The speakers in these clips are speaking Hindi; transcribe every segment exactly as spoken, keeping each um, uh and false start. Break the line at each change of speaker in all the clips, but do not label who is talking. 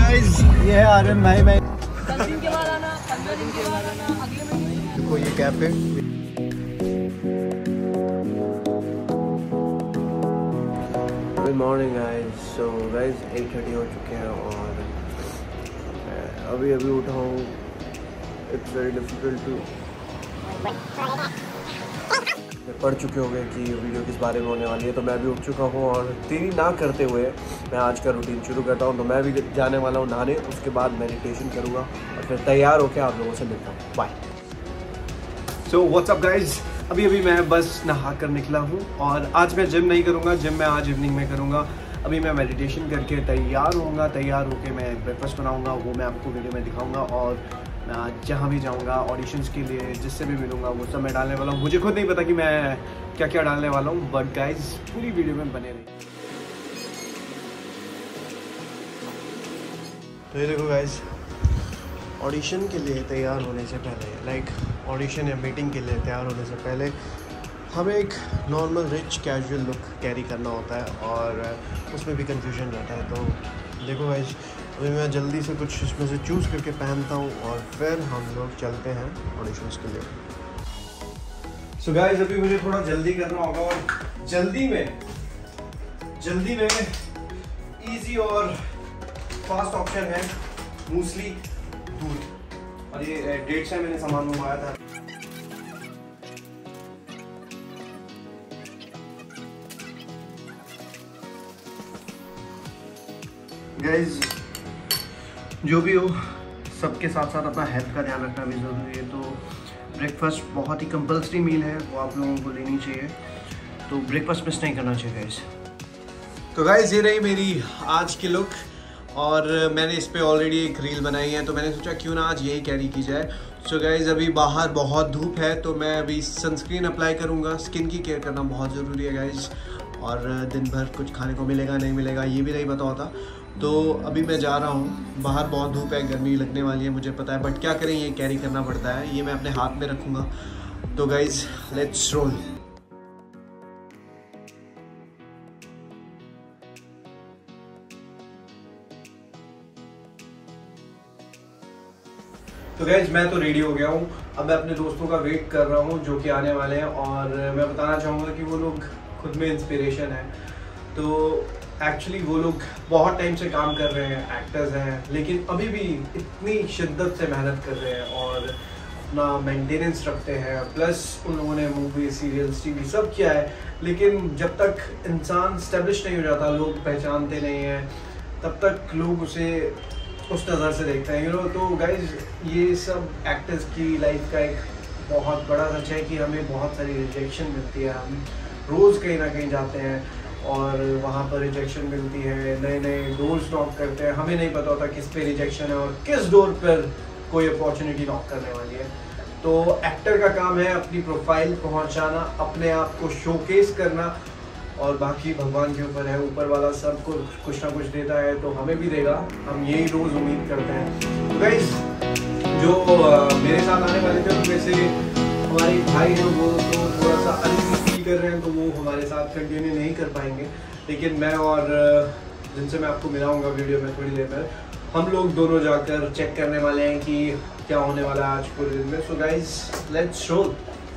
गाइस ये है आर्यन भाई। मैं
दस दिन के बाद आना, पंद्रह दिन के बाद आना, अगले महीने।
देखो ये कैप है।
Good morning guys. So guys eight thirty हो चुके हैं और अभी अभी उठा हूँ। इट्स वेरी डिफिकल्ट टू पढ़ चुके होंगे कि वीडियो किस बारे में होने वाली है, तो मैं भी उठ चुका हूँ और देरी ना करते हुए मैं आज का रूटीन शुरू करता हूँ। तो मैं भी जाने वाला हूँ नहाने, उसके बाद मेडिटेशन करूँगा और फिर तैयार होकर आप लोगों से मिलता हूँ। Bye.
So what's up guys, अभी अभी मैं बस नहा कर निकला हूँ और आज मैं जिम नहीं करूँगा, जिम मैं आज इवनिंग में करूँगा। अभी मैं मेडिटेशन करके तैयार होऊंगा, तैयार होके मैं ब्रेकफास्ट बनाऊँगा, वो मैं आपको वीडियो में दिखाऊँगा। और मैं आज जहाँ भी जाऊँगा ऑडिशंस के लिए, जिससे भी मिलूँगा वो सब मैं डालने वाला हूँ। मुझे खुद नहीं पता कि मैं क्या क्या डालने वाला हूँ, बट गाइज पूरी वीडियो में बने रहिए। तो ये देखो गाइज, ऑडिशन के लिए तैयार होने से पहले, लाइक ऑडिशन या मीटिंग के लिए तैयार होने से पहले हमें एक normal rich casual look carry करना होता है और उसमें भी कंफ्यूजन रहता है। तो देखो गाइज, अभी मैं जल्दी से कुछ इसमें से चूज़ करके पहनता हूँ और फिर हम लोग चलते हैं ऑडिशंस के लिए। सो गाइज अभी मुझे थोड़ा जल्दी करना होगा और जल्दी में जल्दी में इजी और फास्ट ऑप्शन है मूसली दूध। और ये डेढ़ से मैंने सामान मंगवाया था। गाइज जो भी हो, सबके साथ साथ अपना हेल्थ का ध्यान रखना भी ज़रूरी है। तो ब्रेकफास्ट बहुत ही कंपल्सरी मील है, वो आप लोगों को लेनी चाहिए। तो ब्रेकफास्ट मिस नहीं करना चाहिए गाइज। तो गाइज ये रही मेरी आज की लुक और मैंने इस पर ऑलरेडी एक रील बनाई है, तो मैंने सोचा क्यों ना आज यही कैरी की जाए। सो गाइज अभी बाहर बहुत धूप है, तो मैं अभी सनस्क्रीन अप्लाई करूँगा। स्किन की केयर करना बहुत ज़रूरी है गाइज। और दिन भर कुछ खाने को मिलेगा नहीं मिलेगा ये भी नहीं पता होता। तो अभी मैं जा रहा हूँ, बाहर बहुत धूप है, गर्मी लगने वाली है मुझे पता है, बट क्या करें, ये कैरी करना पड़ता है। ये मैं अपने हाथ में रखूँगा। तो गाइज लेट्स रोल। तो गाइज मैं तो रेडी हो गया हूँ। अब मैं अपने दोस्तों का वेट कर रहा हूँ जो कि आने वाले हैं। और मैं बताना चाहूँगा कि वो लोग खुद में इंस्पिरेशन है। तो एक्चुअली वो लोग बहुत टाइम से काम कर रहे हैं, एक्टर्स हैं, लेकिन अभी भी इतनी शिद्दत से मेहनत कर रहे हैं और अपना मेंटेनेंस रखते हैं। प्लस उन लोगों ने मूवी, सीरियल्स, टीवी सब किया है, लेकिन जब तक इंसान स्टेब्लिश नहीं हो जाता, लोग पहचानते नहीं हैं, तब तक लोग उसे उस नज़र से देखते हैं, यू नो। तो गाइज ये सब एक्टर्स की लाइफ का एक बहुत बड़ा सच है कि हमें बहुत सारी रिजेक्शन मिलती है। हम रोज़ कहीं ना कहीं जाते हैं और वहाँ पर रिजेक्शन मिलती है, नए नए डोर्स नॉक करते हैं, हमें नहीं पता होता किस पे रिजेक्शन है और किस डोर पर कोई अपॉर्चुनिटी नॉक करने वाली है। तो एक्टर का काम है अपनी प्रोफाइल पहुँचाना, अपने आप को शोकेस करना, और बाकी भगवान के ऊपर है। ऊपर वाला सबको कुछ ना कुछ देता है, तो हमें भी देगा, हम यही रोज़ उम्मीद करते हैं। तो गाइस जो आ, मेरे साथ आने वाले थे उनमें से हमारे भाई हैं, वो तो थोड़ा सा अनईजी फील कर रहे हैं, तो वो हमारे साथ कंटिन्यू नहीं कर पाएंगे। लेकिन मैं और जिनसे मैं आपको मिलाऊंगा वीडियो में थोड़ी देर में, हम लोग दोनों जाकर चेक करने वाले हैं कि क्या होने वाला है आज पूरे दिन में। So guys let's roll.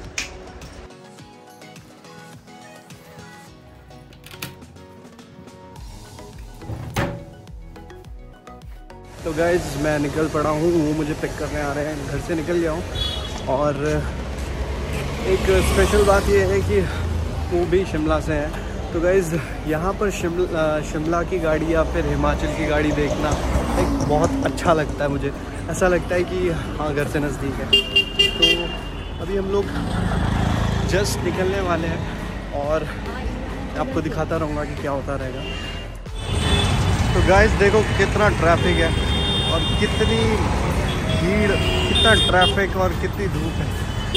तो गाइज मैं निकल पड़ा हूँ, वो मुझे पिक करने आ रहे हैं, घर से निकल गया हूँ। और एक स्पेशल बात ये है कि वो भी शिमला से हैं। तो गाइज यहाँ पर शिमला शिमला की गाड़ी या फिर हिमाचल की गाड़ी देखना एक बहुत अच्छा लगता है मुझे। ऐसा लगता है कि हाँ घर से नज़दीक है। तो अभी हम लोग जस्ट निकलने वाले हैं और आपको दिखाता रहूँगा कि क्या होता रहेगा। तो गाइस देखो कितना ट्रैफिक है और कितनी भीड़, कितना ट्रैफिक और कितनी धूप है।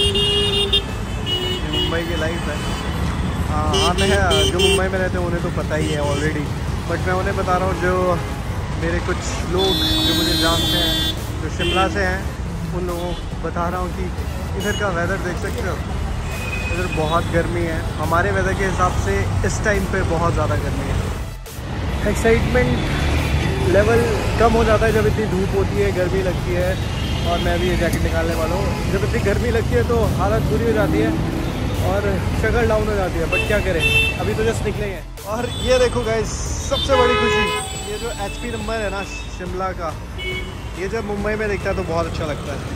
मुंबई की लाइफ है। हाँ आते हैं, जो मुंबई में रहते हैं उन्हें तो पता ही है ऑलरेडी, बट मैं उन्हें बता रहा हूँ जो मेरे कुछ लोग जो मुझे जानते हैं, जो शिमला से हैं, उन लोगों को बता रहा हूँ कि इधर का वेदर देख सकते हो। इधर बहुत गर्मी है, हमारे वेदर के हिसाब से इस टाइम पे बहुत ज़्यादा गर्मी है। एक्साइटमेंट
लेवल कम हो जाता है जब इतनी धूप होती है, गर्मी लगती है। और मैं भी ये जैकेट निकालने वाला हूँ। जब इतनी गर्मी लगती है तो हालत बुरी हो जाती है और शक्ल डाउन हो जाती है, बट क्या करें, अभी तो जस्ट निकले हैं। और ये देखो गाइस, सबसे बड़ी खुशी, ये जो एच पी नंबर है ना शिमला का, ये जब मुंबई में दिखता है तो बहुत अच्छा लगता है।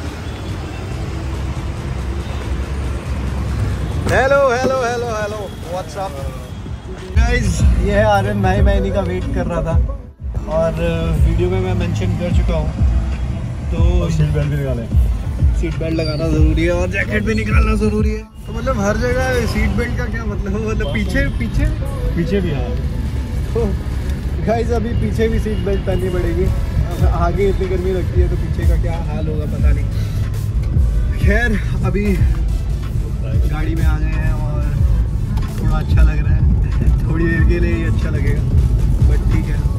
Hello hello hello hello what's up guys, ये है आर्यन भाई, मैं इन्हीं का वेट कर रहा था और वीडियो में मैं मेंशन कर चुका हूँ। तो सीट बेल्ट भी निकालें, सीट बेल्ट लगाना ज़रूरी है और जैकेट भी निकालना ज़रूरी है। तो मतलब हर जगह सीट बेल्ट का क्या मतलब, मतलब पीछे पीछे पीछे भी है। तो गाइस अभी पीछे भी सीट बेल्ट पहननी पड़ेगी। आगे इतनी गर्मी लगती है तो पीछे का क्या हाल होगा पता नहीं। खैर अभी गाड़ी में आ गए हैं और थोड़ा अच्छा लग रहा है, थोड़ी देर के लिए ही अच्छा लगेगा, बट ठीक है।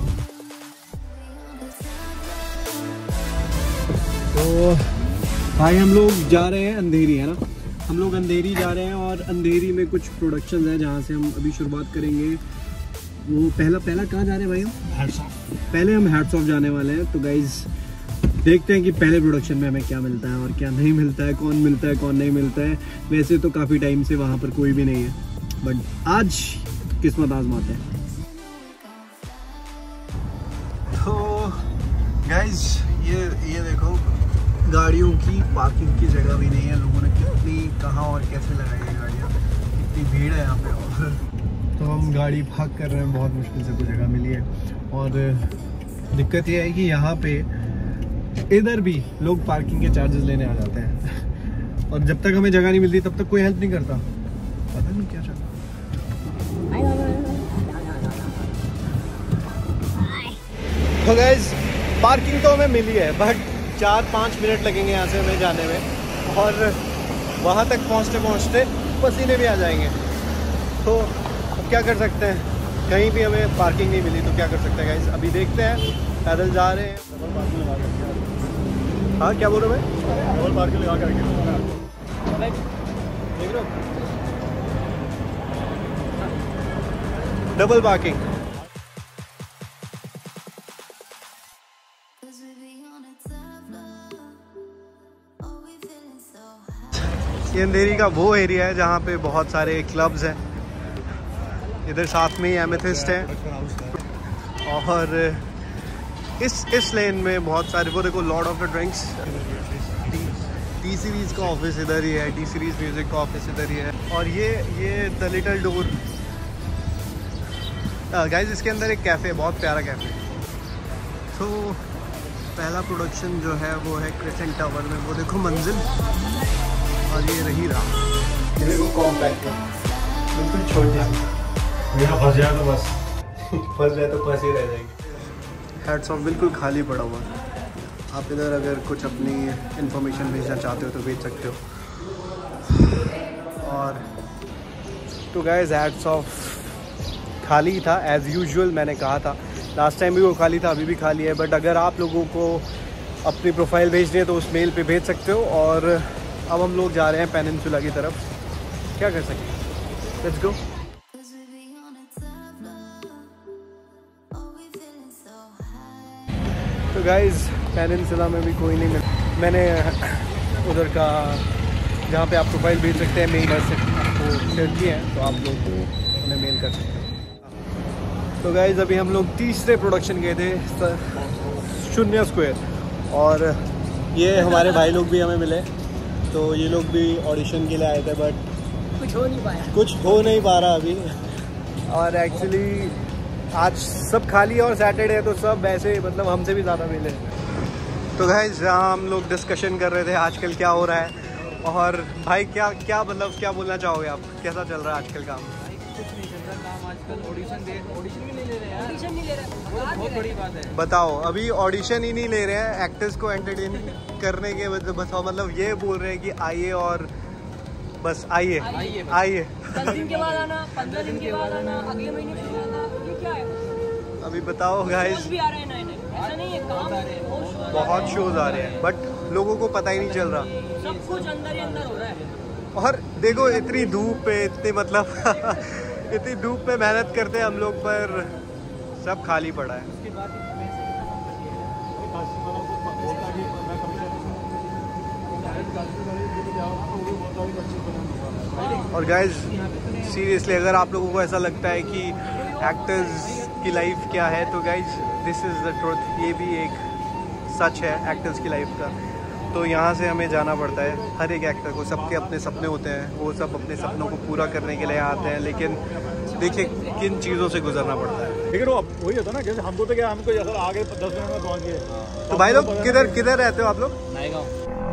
तो भाई हम लोग जा रहे हैं अंधेरी, है ना, हम लोग अंधेरी जा रहे हैं और अंधेरी में कुछ प्रोडक्शंस हैं जहाँ से हम अभी शुरुआत करेंगे। वो पहला पहला कहाँ जा रहे हैं भाई हम? Hats off. पहले हम हैट्स ऑफ जाने वाले हैं। तो गाइज देखते हैं कि पहले प्रोडक्शन में हमें क्या मिलता है और क्या नहीं मिलता है, कौन मिलता है कौन नहीं मिलता है। वैसे तो काफ़ी टाइम से वहाँ पर कोई भी नहीं है, बट आज किस्मत आजमाते हैं। तो गाइज ये ये देखो, गाड़ियों की पार्किंग की जगह भी नहीं है। लोगों ने कितनी कहाँ और कैसे लगाई है गाड़ियाँ, इतनी भीड़ है यहाँ पे। और तो हम गाड़ी पार्क कर रहे हैं, बहुत मुश्किल से कोई जगह मिली है। और दिक्कत ये है कि यहाँ पे इधर भी लोग पार्किंग के चार्जेस लेने आ जाते हैं और जब तक हमें जगह नहीं मिलती तब तक कोई हेल्प नहीं करता। पता नहीं क्या चल रहा। तो गाइस पार्किंग तो हमें मिली है, बट चार पाँच मिनट लगेंगे यहाँ से हमें जाने में और वहाँ तक पहुँचते पहुँचते पसीने भी आ जाएंगे। तो अब क्या कर सकते हैं, कहीं भी हमें पार्किंग नहीं मिली तो क्या कर सकते हैं गाइस। अभी देखते हैं, पैदल जा रहे हैं। हाँ क्या बोल रहे हो भाई? डबल पार्किंग लगा कर देख लो, डबल पार्किंग। ये अंधेरी का वो एरिया है जहाँ पे बहुत सारे क्लब्स हैं। इधर साथ में ही एमेथिस्ट है और इस इस लेन में बहुत सारे, वो देखो lord of the drinks, T series का ऑफिस इधर ही है, टी सीरीज़ म्यूज़िक का ऑफिस इधर ही है। और ये ये द लिटिल डोर गाइस, इसके अंदर एक कैफ़े, बहुत प्यारा कैफ़े। तो पहला प्रोडक्शन जो है वो है क्रिसेंट टावर में, वो देखो मंजिल, और ये रही रहा, ये देखो कॉम्पैक्ट है, बिल्कुल छोटी, फंस जाए तो बस फंस जाए तो फंस ही रह जाएगी। हैट्स ऑफ बिल्कुल खाली पड़ा हुआ। आप इधर अगर कुछ अपनी इंफॉर्मेशन भेजना चाहते हो तो भेज सकते हो। और तो गाइस हैट्स ऑफ खाली था एज़ यूजुअल, मैंने कहा था लास्ट टाइम भी वो खाली था, अभी भी खाली है। बट अगर आप लोगों को अपनी प्रोफाइल भेजनी है तो उस मेल पे भेज सकते हो। और अब हम लोग जा रहे हैं पेनिनसुला की तरफ, क्या कर सकते हैं, लेट्स गो। तो गाइज़ पेनिनसुला में भी कोई नहीं मिला। मैंने उधर का जहाँ पे आप प्रोफाइल भेज सकते हैं मेल से आपको शेयर किए हैं, तो आप लोग उन्हें मेल कर सकते हैं। तो गाइज़ अभी हम लोग तीसरे प्रोडक्शन गए थे, शून्य स्क्वायर, और ये हमारे भाई लोग भी हमें मिले। तो ये लोग भी ऑडिशन के लिए आए थे, बट
कुछ हो नहीं पाया
कुछ हो नहीं पा रहा अभी। और एक्चुअली आज सब खाली है और सैटरडे है तो सब ऐसे मतलब हमसे भी ज़्यादा मिले। तो गाइस जहाँ हम लोग डिस्कशन कर रहे थे आजकल क्या हो रहा है। और भाई क्या क्या मतलब क्या बोलना चाहोगे आप, कैसा चल रहा है आजकल काम?
कुछ नहीं चल रहा काम आजकल, ऑडिशन दे ऑडिशन भी नहीं ले रहे हैं, ऑडिशन नहीं ले रहे, बहुत बड़ी बात है।
बताओ, अभी ऑडिशन ही नहीं ले रहे हैं, एक्टर्स को एंटरटेन करने के बताओ, मतलब ये बोल रहे हैं कि आइए और बस आइए आइए
दस दिन के बाद आना, पंद्रह दिन के बाद आना, अगले महीने फिर आना, ये क्या है?
अभी बताओ गाइस,
भी आ रहे हैं नए नए, ऐसा नहीं है, काम बहुत
बहुत शोज आ रहे हैं बट लोगों को पता ही नहीं चल रहा,
सब कुछ अंदर ही अंदर हो रहा है।
और देखो इतनी धूप पे इतनी मतलब इतनी धूप पे मेहनत करते हैं हम लोग, पर सब खाली पड़ा है।
उसके बाद
और गाइज सीरियसली अगर आप लोगों को ऐसा लगता है कि एक्टर्स की लाइफ क्या है तो guys this is the truth, ये भी एक सच है एक्टर्स की लाइफ का। तो यहाँ से हमें जाना पड़ता है, हर एक एक्टर को सबके अपने सपने होते हैं, वो सब अपने सपनों को पूरा करने के लिए आते हैं, लेकिन देखिए किन चीज़ों से गुजरना पड़ता है।
लेकिन वो वही होता ना, जैसे हमको तो क्या, हमको जैसा आगे दस मिनट में पहुँच गए।
तो भाई लोग किधर किधर रहते हो आप लोग?
नया गाँव।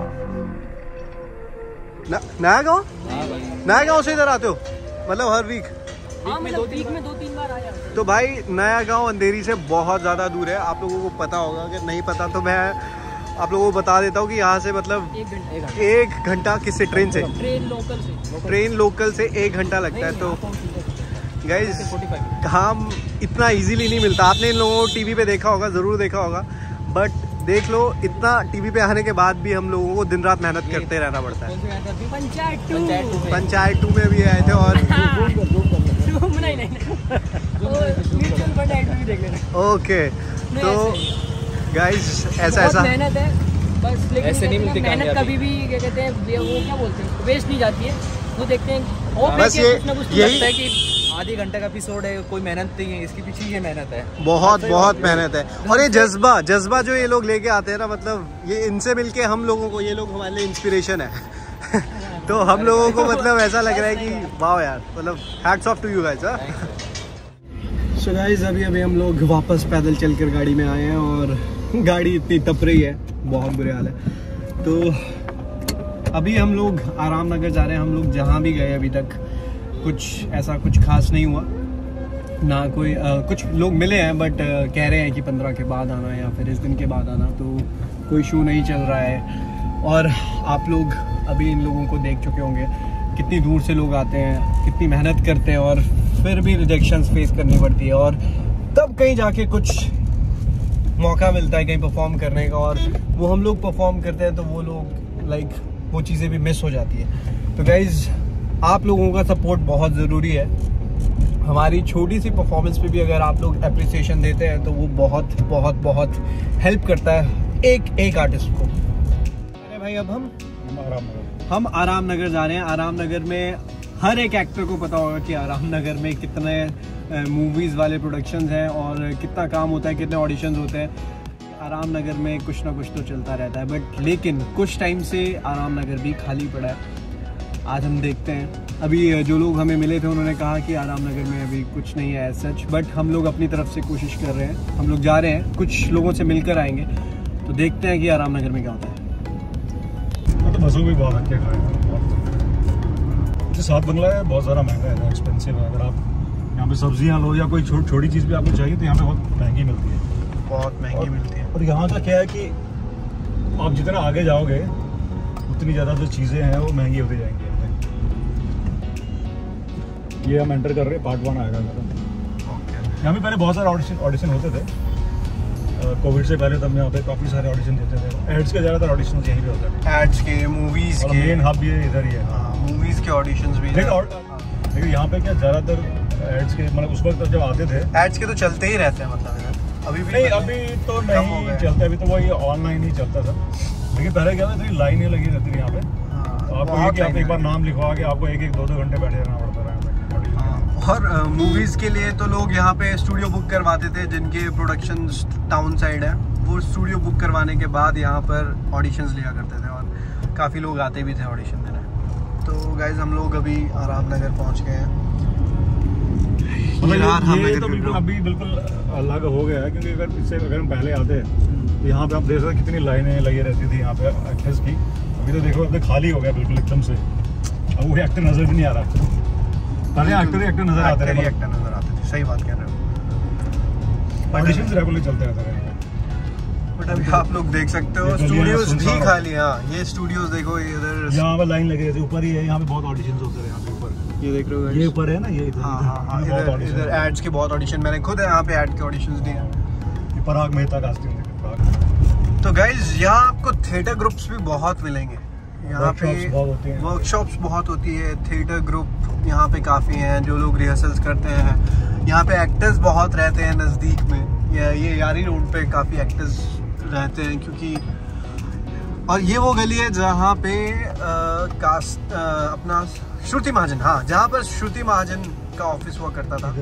नया गाँव? नया गाँव से इधर आते हो मतलब हर वीक?
हाँ, मतलब वीक में दो तीन बार आया।
तो भाई नया गांव अंधेरी से बहुत ज़्यादा दूर है, आप लोगों को पता होगा, अगर नहीं पता तो मैं आप लोगों को बता देता हूँ कि यहाँ से मतलब
एक घंटा
एक घंटा किससे ट्रेन से
ट्रेन लोकल से
ट्रेन लोकल से एक घंटा लगता है। तो गाइज काम इतना इजीली नहीं मिलता, आपने इन लोगों को टीवी पे देखा होगा, ज़रूर देखा होगा, बट देख लो इतना टीवी पे आने के बाद भी हम लोगों को दिन रात मेहनत करते रहना पड़ता है।
पंचायत टू
पंचायत टू में भी आए थे और ओके तो गाइस ऐसा ऐसा
मेहनत है बस, लेकिन
ऐसे नहीं मिलती
मेहनत कभी भी क्या कहते हैं, वो क्या बोलते हैं, वेस्ट नहीं जाती है। वो देखते हैं और
बस ये यही
है कि आधे घंटे का एपिसोड है, कोई मेहनत नहीं है, इसके पीछे ये मेहनत है,
बहुत बहुत मेहनत है। और ये जज्बा जज्बा जो ये लोग लेके आते हैं ना, मतलब ये इनसे मिलके हम लोगों को, ये लोग हमारे लिए इंस्पिरेशन है। तो हम लोगों को मतलब ऐसा लग रहा है कि वाह यार, मतलब hats off to you guys. So guys अभी अभी हम लोग वापस पैदल चलकर गाड़ी में आए हैं और गाड़ी इतनी तप रही है, बहुत बुरे हाल है। तो अभी हम लोग आराम नगर जा रहे हैं। हम लोग जहाँ भी गए अभी तक कुछ ऐसा कुछ खास नहीं हुआ ना, कोई आ, कुछ लोग मिले हैं बट आ, कह रहे हैं कि पंद्रह के बाद आना या फिर इस दिन के बाद आना, तो कोई शो नहीं चल रहा है। और आप लोग अभी इन लोगों को देख चुके होंगे कितनी दूर से लोग आते हैं, कितनी मेहनत करते हैं और फिर भी रिजेक्शंस फेस करनी पड़ती है, और तब कहीं जाके कुछ मौका मिलता है कहीं परफॉर्म करने का, और वो हम लोग परफॉर्म करते हैं तो वो लोग लाइक वो चीज़ें भी मिस हो जाती है। तो गाइज आप लोगों का सपोर्ट बहुत ज़रूरी है। हमारी छोटी सी परफॉर्मेंस पे भी अगर आप लोग अप्रिसिएशन देते हैं तो वो बहुत बहुत बहुत हेल्प करता है एक एक आर्टिस्ट को। अरे भाई अब हम
आराम नगर
हम आराम नगर जा रहे हैं। आराम नगर में हर एक एक्टर को पता होगा कि आराम नगर में कितने मूवीज़ वाले प्रोडक्शंस हैं और कितना काम होता है, कितने ऑडिशंस होते हैं। आराम नगर में कुछ ना कुछ तो चलता रहता है, बट लेकिन कुछ टाइम से आराम नगर भी खाली पड़ा है। आज हम देखते हैं, अभी जो लोग हमें मिले थे उन्होंने कहा कि आराम नगर में अभी कुछ नहीं है सच, बट हम लोग अपनी तरफ से कोशिश कर रहे हैं। हम लोग जा रहे हैं, कुछ लोगों से मिलकर आएंगे, तो देखते हैं कि आराम नगर में क्या होता है।
तो बसों भी बहुत अच्छे खाए हैं। सात बंगला है, बहुत ज़्यादा महंगा है, एक्सपेंसिव है। अगर आप यहाँ पे सब्जियाँ लो या कोई छोटी छोटी चीज़ भी आपको चाहिए तो यहाँ पे बहुत महंगी मिलती है,
बहुत महंगी मिलती है।
और यहाँ का क्या है कि आप जितना आगे जाओगे उतनी ज़्यादा जो चीज़ें हैं वो महंगी होती जाएंगी। ये हम एंटर कर रहे हैं, पार्ट वन आएगा मेरा। यहाँ पे पहले बहुत सारे ऑडिशन ऑडिशन होते थे, कोविड से पहले तब यहाँ पे काफ़ी सारे ऑडिशन देते थे। एड्स के ज़्यादातर ऑडिशन यहीं पे होते थे,
एड्स के, मूवीज़ के,
मेन हब ये इधर ही है।
मूवीज़ के ऑडिशंस भी,
लेकिन यहाँ पे क्या ज़्यादातर एड्स के, मतलब उस वक्त जब आते थे
एड्स के तो चलते ही रहते हैं, मतलब अभी भी
नहीं, अभी तो नहीं चलता, अभी तो वही ऑनलाइन ही चलता था। लेकिन पहले क्या था, इतनी लाइनें लगी रहती थी यहाँ पे। तो आपको ये कि आप एक बार नाम लिखवा के आपको एक एक दो दो घंटे बैठे रहना पड़ता था।
और मूवीज़ के लिए तो लोग यहाँ पे स्टूडियो बुक करवाते थे, जिनके प्रोडक्शन टाउन साइड है, वो स्टूडियो बुक करवाने के बाद यहाँ पर ऑडिशंस लिया करते थे और काफ़ी लोग आते भी थे ऑडिशन देने। तो गाइज हम लोग अभी आराम नगर पहुँच गए हैं।
मतलब ये, ये तो बिल्कुल अभी बिल्कुल अलग हो गया है, क्योंकि अगर इससे अगर हम पहले आते तो यहाँ पे आप देख सकते कितनी लाइनें लगी रहती थी यहाँ पे एक्टर्स की। अभी तो देखो अब खाली हो गया बिल्कुल एकदम से, अब वो एक्टर नजर भी नहीं आ रहा। पहले एक्टर ही एक्टर नजर आते थे,
एक्टर नजर आते थे, सही बात कह रहे हो।
ऑडिशंस रेगुलर चलते रहते हैं,
बट अभी आप लोग देख सकते हो स्टूडियोज भी खाली हैं। हाँ, ये स्टूडियोज देखो, इधर
यहाँ पे लाइन लगी रहती है, ऊपर ही है, यहाँ पे बहुत ऑडिशंस होते हैं। यहाँ पे ऊपर
ये देख रहे हो,
ये ऊपर है ना, ये
हाँ हाँ हाँ, इधर इधर एड्स के बहुत ऑडिशन, मैंने खुद यहाँ पे एड के ऑडिशंस दिए हैं।
पराग मेहता कास्टिंग।
तो गाइज यहाँ आपको थिएटर ग्रुप्स भी बहुत मिलेंगे, यहाँ पे वर्कशॉप्स बहुत होती है, थिएटर ग्रुप यहाँ पे काफ़ी हैं जो लोग रिहर्सल्स करते हैं। यहाँ पे एक्टर्स बहुत रहते हैं नज़दीक में, ये ये यारी रोड पे काफ़ी एक्टर्स रहते हैं, क्योंकि और ये वो गली है जहाँ पे आ, कास्ट आ, अपना श्रुति महाजन, हाँ जहाँ पर श्रुति महाजन का ऑफिस हुआ करता था।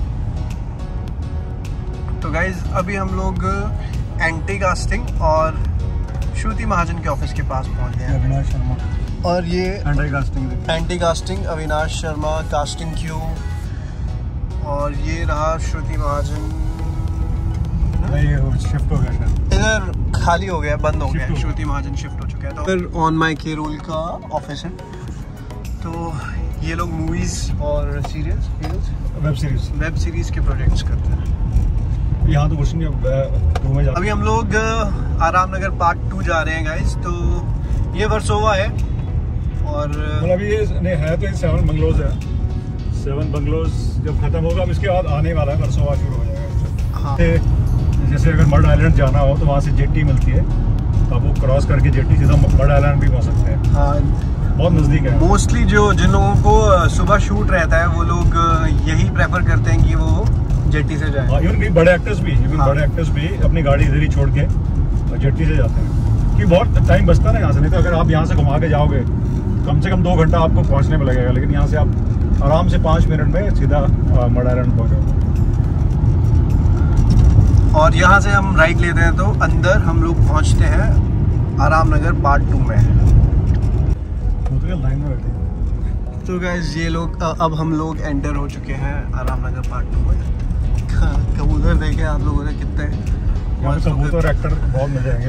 तो गाइज अभी हम लोग एंटी कास्टिंग और श्रुति महाजन के ऑफिस के पास पहुँच गए हैं।
अविनाश शर्मा
और ये
एंटी कास्टिंग
एंटी casting Avinash Sharma casting queue, और ये रहा श्रुति महाजन।
नहीं वो शिफ्ट हो गया शायद,
इधर खाली हो गया, बंद हो
Shift
गया,
हो
श्रुति महाजन शिफ्ट हो चुका है। तो फिर ऑन माई के रोल का ऑफिस है। तो ये लोग मूवीज और serials
web series.
Web series के प्रोजेक्ट्स करते हैं।
यहाँ तो कुछ नहीं, अब रूम में जा
अभी हम लोग आराम नगर पार्ट टू जा रहे हैं गाइस। तो ये वर्सोवा है और
मतलब अभी ये नहीं है तो ये सेवन बंगलोज है। सेवन बंगलोज जब खत्म होगा अब इसके बाद आने वाला है वर्सोवा शुरू हो जाएगा।
हाँ।
जैसे अगर मड आइलैंड जाना हो तो वहाँ से जेटी मिलती है, तो आप वो क्रॉस करके जेटी सीधा मड आइलैंड भी पहुँच सकते हैं।
हाँ,
बहुत नज़दीक है।
मोस्टली जो जिन लोगों को सुबह शूट रहता है वो लोग यही प्रेफर करते हैं कि वो जेटी से जाए।
हाँ, इवन बड़े एक्टर्स भी इवन
हाँ।
बड़े एक्टर्स भी अपनी गाड़ी इधर ही छोड़ के जेटी से जाते हैं, कि बहुत टाइम बचता है ना यहाँ से। नहीं तो अगर आप यहाँ से घुमा के जाओगे कम से कम दो घंटा आपको पहुँचने में लगेगा, लेकिन यहाँ से आप आराम से पाँच मिनट में सीधा मड आइलैंड पहुँचोगे।
और यहाँ से हम राइट लेते हैं तो अंदर हम लोग पहुँचते हैं आराम नगर पार्ट टू में।
तो लाइन में बैठे।
तो गाइस ये लोग अब हम लोग एंटर हो चुके हैं आराम नगर पार्ट टू में। कबूतर देखे आप लोगों ने कितने
यहाँ पे कबूतर एक्टर बहुत मजे आएंगे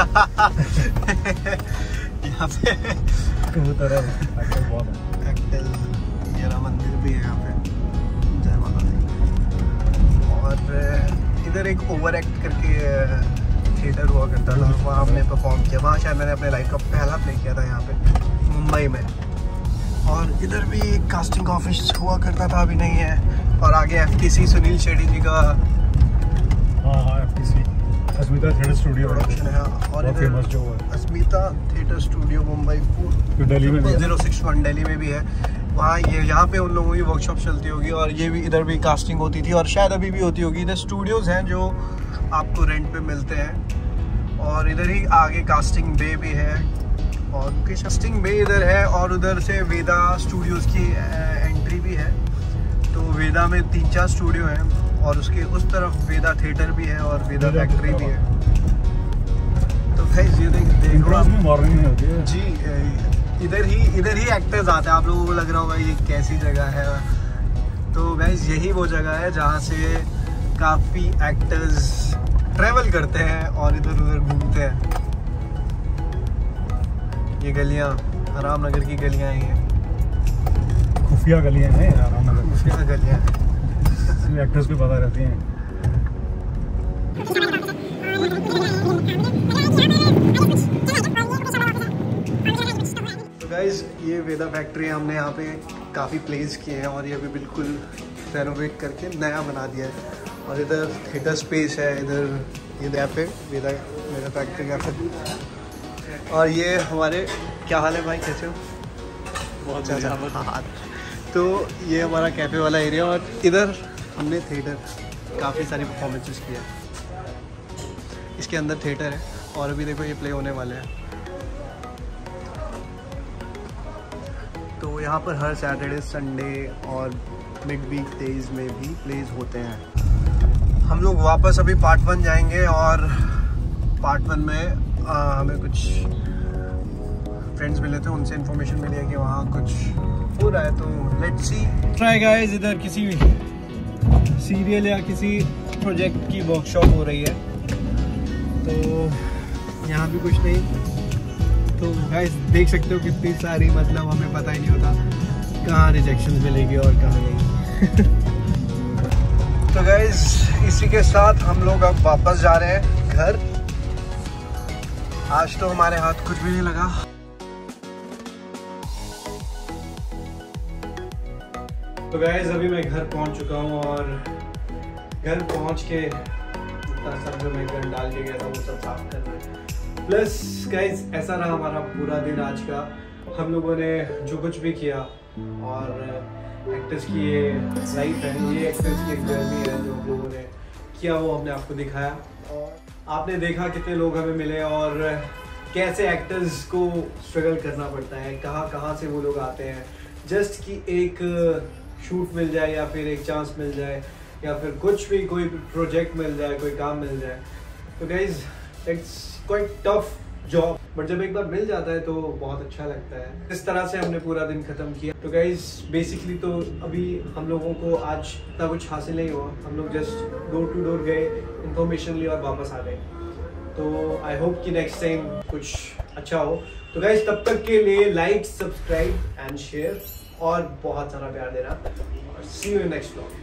यहाँ पे
कबूतर एक्टर बहुत है।
एक्टर ये रहा मंदिर भी है यहाँ पे, जय माता दी। और इधर एक ओवर एक्ट करके थिएटर हुआ करता था, वहाँ हमने परफॉर्म किया। वहाँ शायद मैंने अपने लाइफ का पहला प्ले किया था यहाँ पे मुंबई में। और इधर भी एक कास्टिंग ऑफिस हुआ करता था, अभी नहीं है। और आगे एफटीसी सुनील शेट्टी जी का
हाँ हाँ FTC Asmita theatre studio
production है। और
बहुत फेमस जो है
अस्मिता थिएटर स्टूडियो मुंबई
जो दिल्ली में भी है।
जीरो सिक्स वन दिल्ली में भी है। वहाँ ये यहाँ पे उन लोगों की वर्कशॉप चलती होगी, और ये भी इधर भी कास्टिंग होती थी और शायद अभी भी होती होगी। इधर स्टूडियोज़ हैं जो आपको रेंट पे मिलते हैं, और इधर ही आगे कास्टिंग बे भी है। और कास्टिंग बे इधर है, और उधर से वेदा स्टूडियोज़ की एंट्री भी है। तो वेदा में तीन चार स्टूडियो हैं, और उसके उस तरफ वेदा थिएटर भी है और वेदा फैक्ट्री भी है। तो गाइस ये देख देखो
मॉर्निंग में होती है
जी, इधर ही इधर ही एक्टर्स आते हैं। आप लोगों को लग रहा होगा ये कैसी जगह है, तो गाइस यही वो जगह है जहाँ से काफ़ी एक्टर्स ट्रैवल करते हैं और इधर उधर घूमते हैं। ये गलियाँ आराम नगर की गलियाँ ही हैं,
खुफिया गलियाँ हैं आराम नगर।
खुफिया गलियाँ हैं,
एक्टर्स भी पता रहती हैं।
तो गाइस ये वेदा फैक्ट्री हमने यहाँ पे काफ़ी प्लेस किए हैं, और ये भी बिल्कुल रेनोवेट करके नया बना दिया है। और इधर थिएटर स्पेस है, इधर ये cafe Veda Veda factory cafe. और ये हमारे क्या हाल है भाई, कैसे हो? बहुत अच्छा। हाँ, तो ये हमारा कैफे वाला एरिया, और इधर हमने थिएटर काफ़ी सारी परफॉर्मेंसेस किया। इसके अंदर थिएटर है, और अभी देखो ये प्ले होने वाले हैं। तो यहाँ पर हर सैटरडे संडे और मिड वीक डेज में भी प्लेज होते हैं। हम लोग वापस अभी पार्ट वन जाएंगे, और पार्ट वन में आ, हमें कुछ फ्रेंड्स मिले थे, उनसे इन्फॉर्मेशन मिली है कि वहाँ कुछ हो रहा है। तो लेट्स सी। ट्राई गाइस, इधर किसी सीरियल या किसी प्रोजेक्ट की वर्कशॉप हो रही है, तो यहाँ भी कुछ नहीं। तो गाइस देख सकते हो कितनी सारी, मतलब हमें पता ही नहीं होता कहाँ रिजेक्शन मिलेगी और कहाँ नहीं। तो गाइस इसी के साथ हम लोग अब वापस जा रहे हैं घर। आज तो हमारे हाथ कुछ भी नहीं लगा। तो गाइस अभी मैं घर पहुंच चुका हूं, और घर पहुंच के इतना सब जो मैं घर डाल के गया था वो सब साफ कर रहा है। प्लस गाइस ऐसा रहा हमारा पूरा दिन आज का। हम लोगों ने जो कुछ भी किया, और एक्टर्स की ये लाइफ है, ये एक्टर्स की एक जर्नी है जो हम लोगों ने किया, वो हमने आपको दिखाया। और आपने देखा कितने लोग हमें मिले और कैसे एक्टर्स को स्ट्रगल करना पड़ता है, कहाँ कहाँ से वो लोग आते हैं जस्ट कि एक शूट मिल जाए या फिर एक चांस मिल जाए या फिर कुछ भी कोई प्रोजेक्ट मिल जाए, कोई काम मिल जाए। तो guys it's quite tough job, but जब एक बार मिल जाता है तो बहुत अच्छा लगता है। इस तरह से हमने पूरा दिन ख़त्म किया। तो गाइज बेसिकली तो अभी हम लोगों को आज इतना कुछ हासिल नहीं हुआ, हम लोग जस्ट डोर टू डोर गए, इन्फॉर्मेशन ली और वापस आ गए। तो आई होप कि नेक्स्ट टाइम कुछ अच्छा हो। तो गाइज तब तक के लिए लाइक, सब्सक्राइब एंड शेयर और बहुत सारा प्यार देना। See you in next vlog.